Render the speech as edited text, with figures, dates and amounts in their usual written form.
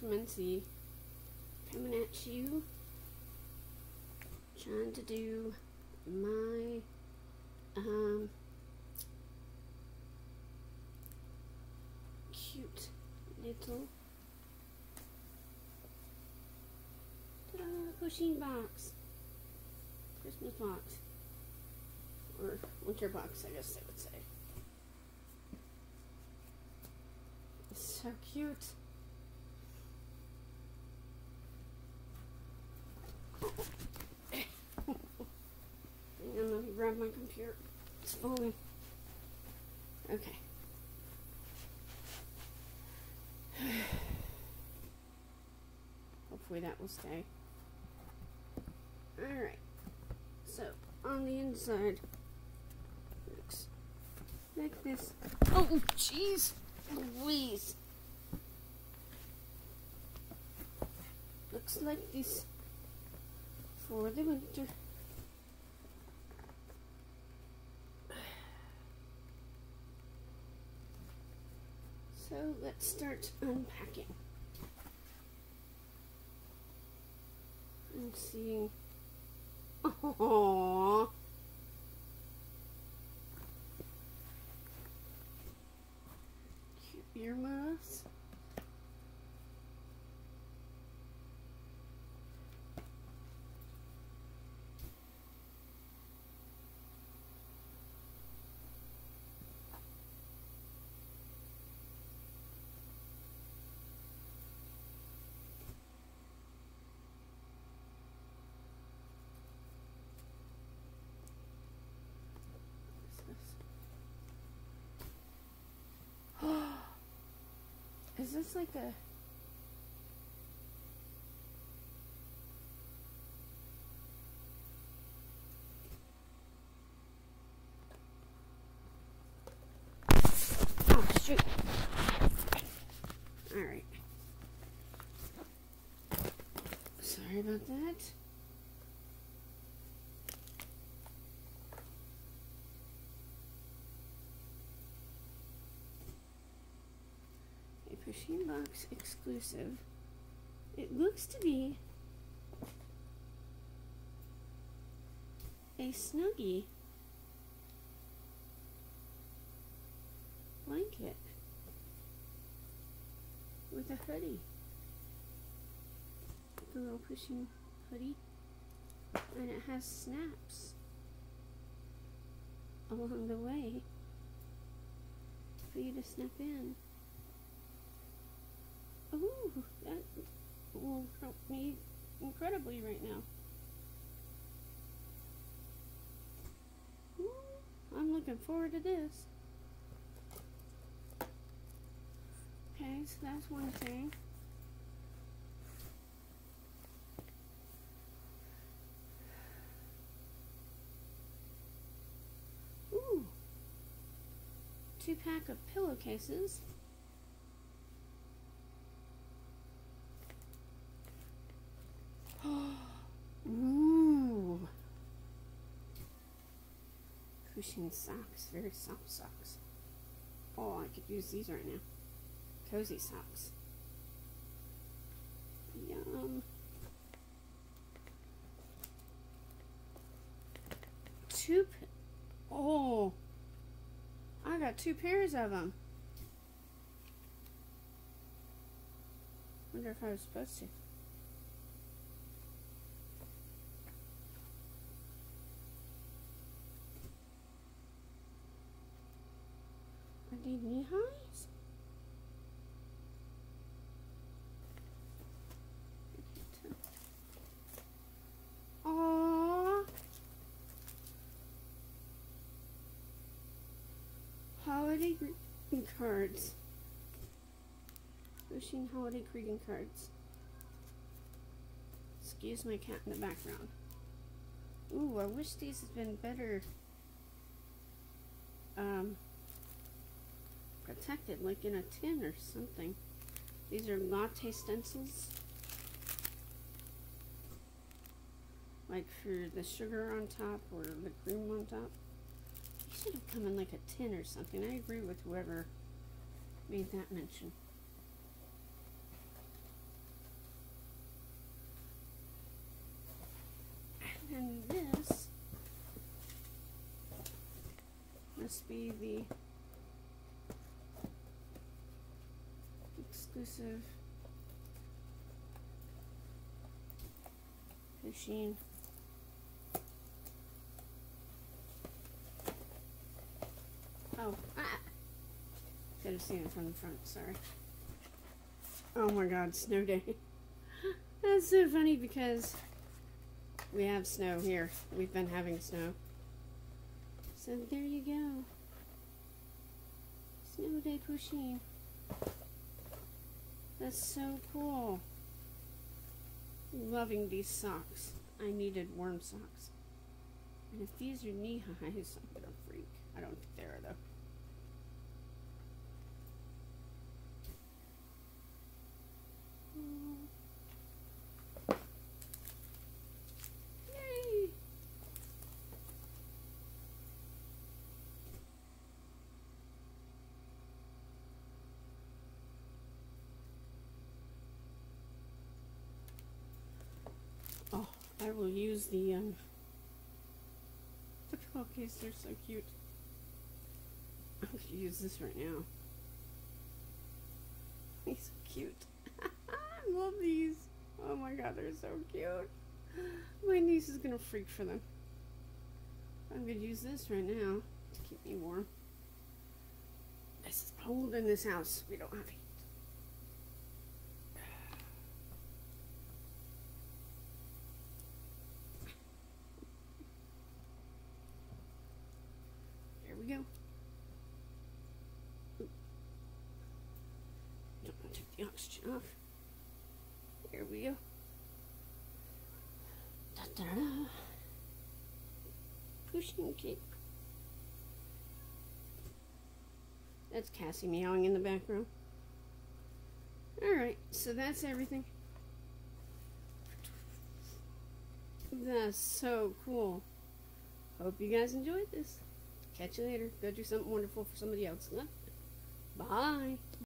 Mincy coming at you, trying to do my cute little pushing box, Christmas box, or winter box, I guess they would say. It's so cute. And let me grab my computer. It's falling. Okay. Hopefully that will stay. Alright. So, on the inside, looks like this. Oh, jeez. Louise. Looks like this for the winter. So let's start unpacking and seeing. Aww. Cute earmuffs. Is this like a... Oh, shoot. Alright. Sorry about that. Pushing box exclusive. It looks to be a Snuggie blanket with a hoodie. The little pushing hoodie, and it has snaps along the way for you to snap in. Ooh, that will help me incredibly right now. Ooh, I'm looking forward to this. Okay, so that's one thing. Ooh, 2-pack of pillowcases. Ooh. Cushion socks, very soft socks. Oh, I could use these right now. Cozy socks. Yum. Oh, I got 2 pairs of them. Wonder if I was supposed to. Are they knee-highs? Aww. Holiday greeting cards. Pushing holiday greeting cards. Excuse my cat in the background. Ooh, I wish these had been better protected, like in a tin or something. These are latte stencils, like for the sugar on top or the cream on top. These should have come in like a tin or something. I agree with whoever made that mention. Must be the exclusive machine. Oh, should have seen it from the front, sorry. Oh my god, snow day. That's so funny because we have snow here. We've been having snow. So there you go. Snow day pushing. That's so cool. Loving these socks. I needed warm socks. And if these are knee highs, I'm gonna freak. I don't think they are though. Yay! Oh, I will use the pillowcase. They're so cute. I'm gonna use this right now. He's so cute. I love these. Oh my god, they're so cute. My niece is gonna freak for them. I'm gonna use this right now to keep me warm. This is cold in this house. We don't have heat. There we go. Don't want to take the oxygen off. There we go. Da-da-da. Pushing cape. That's Cassie meowing in the background. Alright, so that's everything. That's so cool. Hope you guys enjoyed this. Catch you later. Go do something wonderful for somebody else. Bye.